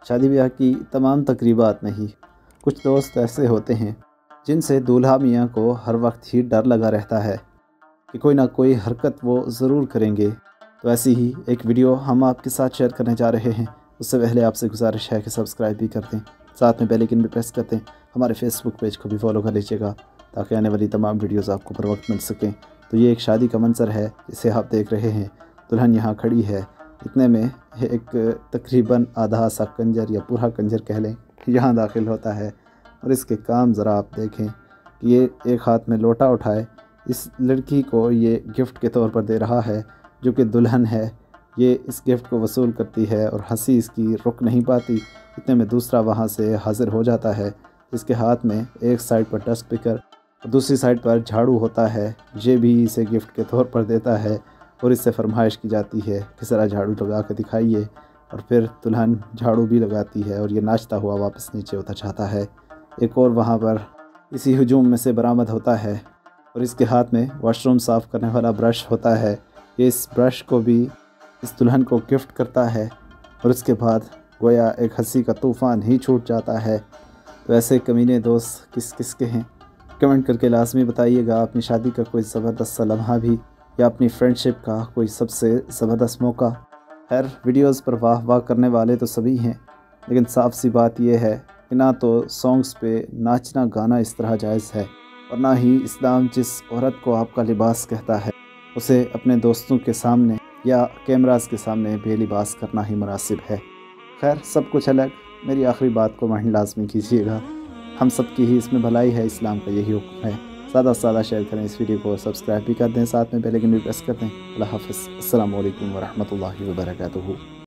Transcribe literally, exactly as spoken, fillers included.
शादी ब्याह की तमाम तकरीबात में ही कुछ दोस्त ऐसे होते हैं जिनसे दूल्हा मियाँ को हर वक्त ही डर लगा रहता है कि कोई ना कोई हरकत वो ज़रूर करेंगे। तो ऐसी ही एक वीडियो हम आपके साथ शेयर करने जा रहे हैं। उससे पहले आपसे गुजारिश है कि सब्सक्राइब भी कर दें, साथ में बेल आइकन भी प्रेस कर दें। हमारे फेसबुक पेज को भी फॉलो कर लीजिएगा ताकि आने वाली तमाम वीडियोज़ आपको बर वक्त मिल सकें। तो ये एक शादी का मंजर है जिसे आप देख रहे हैं। दुल्हन यहाँ खड़ी है, इतने में एक तकरीबन आधा सा कंजर या पूरा कंजर कह लें यहाँ दाखिल होता है। और इसके काम ज़रा आप देखें कि ये एक हाथ में लोटा उठाए इस लड़की को ये गिफ्ट के तौर पर दे रहा है जो कि दुल्हन है। ये इस गिफ्ट को वसूल करती है और हंसी इसकी रुक नहीं पाती। इतने में दूसरा वहाँ से हाज़िर हो जाता है, इसके हाथ में एक साइड पर डस्ट पिकर और दूसरी साइड पर झाड़ू होता है। ये भी इसे गिफ्ट के तौर पर देता है और इससे फरमाइश की जाती है कि ज़रा झाड़ू लगा कर दिखाइए। और फिर दुल्हन झाड़ू भी लगाती है और ये नाचता हुआ वापस नीचे उतर जाता है। एक और वहाँ पर इसी हजूम में से बरामद होता है और इसके हाथ में वॉशरूम साफ़ करने वाला ब्रश होता है। ये इस ब्रश को भी इस दुल्हन को गिफ्ट करता है और उसके बाद गोया एक हंसी का तूफ़ान ही छूट जाता है। तो ऐसे कमीने दोस्त किस किस के हैं, कमेंट करके लाजमी बताइएगा। अपनी शादी का कोई ज़बरदस्त सा लम्हा भी या अपनी फ्रेंडशिप का कोई सबसे ज़बरदस्त मौका। खैर, वीडियोज़ पर वाह वाह करने वाले तो सभी हैं, लेकिन साफ सी बात यह है कि ना तो सॉन्ग्स पे नाचना गाना इस तरह जायज़ है और ना ही इस्लाम जिस औरत को आपका लिबास कहता है उसे अपने दोस्तों के सामने या कैमरास के सामने बेलिबास करना ही मुनासिब है। खैर, सब कुछ अलग, मेरी आखिरी बात को माइन लाजमी कीजिएगा। हम सब की ही इसमें भलाई है, इस्लाम का यही हुक्म है। ज़्यादा से ज़्यादा शेयर करें इस वीडियो को, सब्सक्राइब भी कर दें, साथ में बेल आइकन भी प्रेस कर दें। अल्लाह हाफ़िज़। अस्सलामु अलैकुम व रहमतुल्लाहि व बरकातुहू।